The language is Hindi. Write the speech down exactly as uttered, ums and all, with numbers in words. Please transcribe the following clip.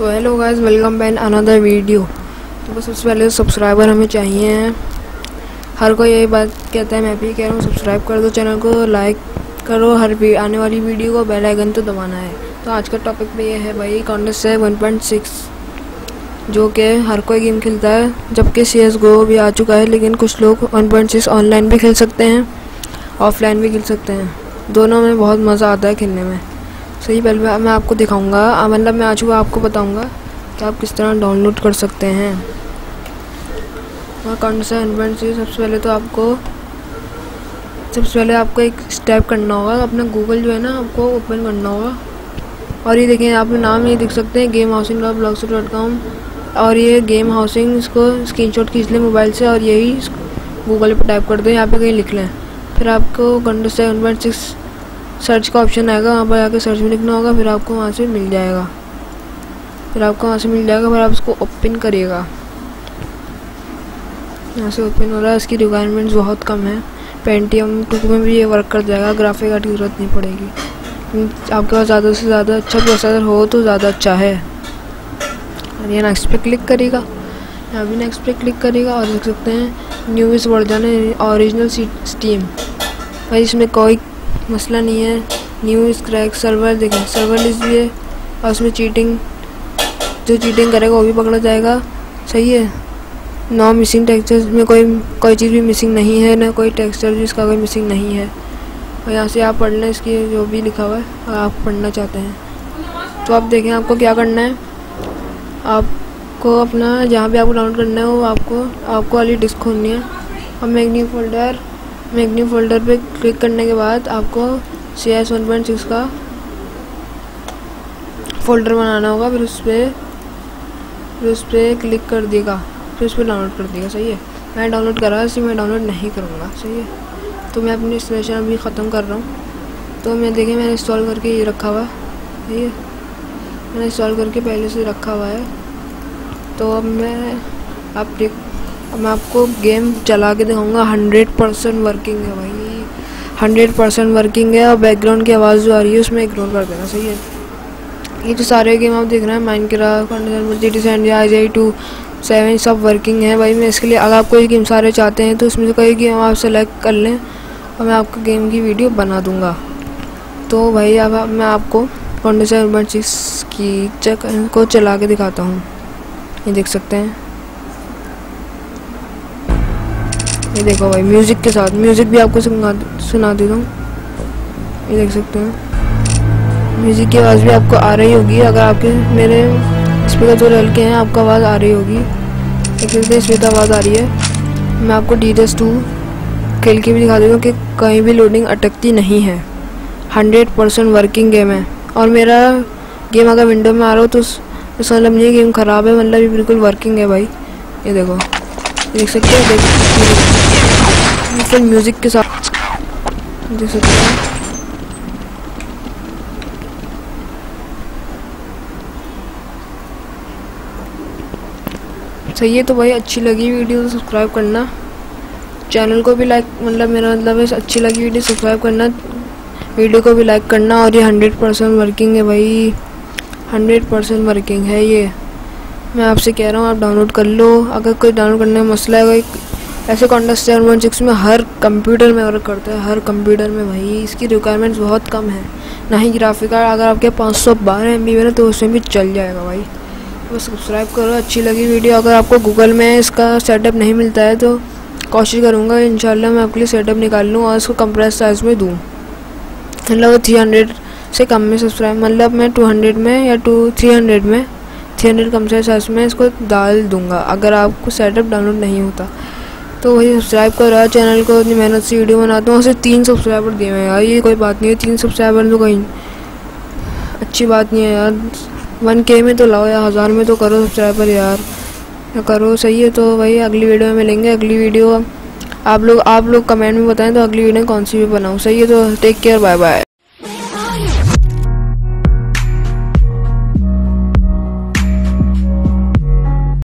तो hello guys, welcome back another video. तो बस सबसे पहले सब्सक्राइबर हमें चाहिए हैं। हर कोई यही बात कहता है, मैं भी कह रहा हूँ सब्सक्राइब कर दो चैनल को, लाइक करो, हर भी आने वाली वीडियो को बेल आइकन तो दबाना है। तो आज का टॉपिक पे ये है भाई, counter strike one point six, जो कि हर कोई गेम खेलता है, जबकि सी एस गो भी आ चुका है। लेकिन कुछ लोग वन पॉइंट सिक्स ऑनलाइन भी खेल सकते हैं, ऑफलाइन भी खेल सकते हैं। दोनों में बहुत मज़ा आता है खेलने में। सही पहले मैं आपको दिखाऊंगा, मतलब मैं आ चुका आपको बताऊंगा कि आप किस तरह डाउनलोड कर सकते हैं। और counter strike one point six सबसे पहले तो आपको सबसे पहले आपको एक स्टेप करना होगा, अपना गूगल जो है ना आपको ओपन करना होगा। और ये देखें, आप नाम ये देख सकते हैं, game housing dot blogspot dot com. और ये गेम हाउसिंग, इसको स्क्रीनशॉट खींच लें मोबाइल से और यही गूगल पे टाइप कर दें, यहाँ पे कहीं लिख लें। फिर आपको counter strike one point six search का ऑप्शन आएगा, वहाँ पर जाकर सर्च में लिखना होगा, फिर आपको वहाँ से मिल जाएगा फिर आपको वहाँ से मिल जाएगा फिर आप इसको ओपन करिएगा। यहाँ से ओपन हो रहा है। इसकी रिक्वायरमेंट्स बहुत कम है, पेंटियम टू में भी ये वर्क कर जाएगा, ग्राफिक कार्ड की ज़रूरत नहीं पड़ेगी। आपके पास ज़्यादा से ज़्यादा अच्छा प्रोसेसर हो तो ज़्यादा अच्छा है। और ये नेक्स्ट पे क्लिक करेगा, यहाँ भी नेक्स्ट पे क्लिक करेगा और देख सकते हैं न्यूएस्ट वर्जन है, ओरिजिनल स्टीम। भाई इसमें कोई मसला नहीं है। न्यू क्रैक सर्वर देखें, सर्वर लिस्ट भी है और उसमें चीटिंग, जो चीटिंग करेगा वो भी पकड़ा जाएगा। सही है। नो मिसिंग टेक्सचर में कोई कोई चीज़ भी मिसिंग नहीं है, ना कोई टेक्सचर भी इसका कोई मिसिंग नहीं है। और यहाँ से आप पढ़ लें इसकी जो भी लिखा हुआ है, अगर आप पढ़ना चाहते हैं तो आप देखें आपको क्या करना है। आपको अपना जहाँ भी आपको डाउनलोड करना है वो आपको आपको वाली डिस्क खोलनी है और मैग्नी फोल्डर मैग्नी फोल्डर पे क्लिक करने के बाद आपको C S one point six का फोल्डर बनाना होगा। फिर उस पर फिर उस पर क्लिक कर देगा, फिर उस पर डाउनलोड कर देगा। सही है। मैं डाउनलोड कर रहा हूँ, इसलिए मैं डाउनलोड नहीं करूँगा। सही है। तो मैं अपनी इंस्टॉलेशन अभी ख़त्म कर रहा हूँ। तो मैं देखें मैंने इंस्टॉल करके ये रखा हुआ है। सही है। मैंने इंस्टॉल करके पहले से रखा हुआ है। तो अब मैं आप देख मैं आपको गेम चला के दिखाऊंगा। हंड्रेड परसेंट वर्किंग है भाई, हंड्रेड परसेंट वर्किंग है। और बैकग्राउंड की आवाज़ जो आ रही है उसमें इग्नोर कर देना। सही है। ये जो सारे गेम आप देख रहे हैं, Minecraft, G T sand, I G two seven, सब वर्किंग है भाई। मैं इसके लिए अगर आप कोई गेम सारे चाहते हैं तो उसमें से कोई गेम आप सेलेक्ट कर लें और मैं आपको गेम की वीडियो बना दूँगा। तो भाई अब मैं आपको counter strike one point six की चक को चला के दिखाता हूँ। ये देख सकते हैं, ये देखो भाई, म्यूज़िक के साथ म्यूज़िक भी आपको सुना सुना देता हूँ। ये देख सकते हैं म्यूज़िक की आवाज़ भी आपको आ रही होगी। अगर आपके मेरे स्पीकर जो रल के हैं आपको आवाज़ आ रही होगी, देख सकते हैं इसमें तो आवाज़ आ रही है। मैं आपको डी डस टू खेल के भी दिखा देता हूँ कि कहीं भी लोडिंग अटकती नहीं है। हंड्रेड परसेंट वर्किंग गेम है। और मेरा गेम अगर विंडो में आ रहा हो तो उसका मतलब नहीं गेम ख़राब है, मतलब ये बिल्कुल वर्किंग है भाई। ये देखो, देख सकते हैं, देख फिर म्यूज़िक के साथ देख सकते हैं। सही है। तो भाई अच्छी लगी वीडियो तो सब्सक्राइब करना, चैनल को भी लाइक, मतलब मेरा मतलब है अच्छी लगी वीडियो सब्सक्राइब करना, वीडियो को भी लाइक करना। और ये हंड्रेड परसेंट वर्किंग है भाई, हंड्रेड परसेंट वर्किंग है ये। मैं आपसे कह रहा हूँ आप डाउनलोड कर लो। अगर कोई डाउनलोड करने में मसला है, कोई ऐसे counter strike one point six में हर कंप्यूटर में वर्क करता है, हर कंप्यूटर में भाई। इसकी रिक्वायरमेंट्स बहुत कम है, ना ही ग्राफिक कार्ड। अगर आपके पाँच सौ बारह एम बी में तो उसमें भी चल जाएगा भाई। तो सब्सक्राइब करो, अच्छी लगी वीडियो। अगर आपको गूगल में इसका सेटअप नहीं मिलता है तो कोशिश करूँगा इंशाल्लाह मैं आपके लिए सेटअप निकाल लूँ और इसको कंप्रेस साइज़ में दूँ। मतलब थ्री हंड्रेड से कम में सब्सक्राइब, मतलब मैं टू हंड्रेड में या टू थ्री हंड्रेड में थ्री हंड्रेड कम से साइज में इसको डाल दूँगा अगर आपको सेटअप डाउनलोड नहीं होता। तो वही सब्सक्राइब कर रहा है चैनल को, इतनी मेहनत से वीडियो बनाता हूँ। उसे तीन सब्सक्राइबर दिए हैं यार, ये कोई बात नहीं है। तीन सब्सक्राइबर तो कहीं अच्छी बात नहीं है यार। वन के में तो लाओ या हज़ार में तो करो सब्सक्राइबर यार, या करो। सही है। तो वही अगली वीडियो में मिलेंगे। अगली वीडियो आप लोग आप लोग कमेंट में बताएं तो अगली वीडियो कौन सी भी बनाऊँ। सही है। तो टेक केयर, बाय बाय।